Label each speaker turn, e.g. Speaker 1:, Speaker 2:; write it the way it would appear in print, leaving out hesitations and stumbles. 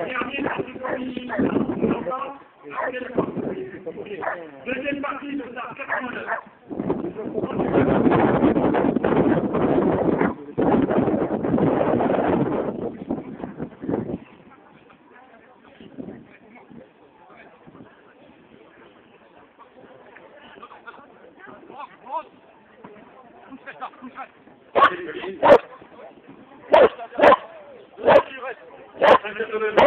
Speaker 1: Dernier parti premier, deuxième partie de ça, 89. Là, tu restes.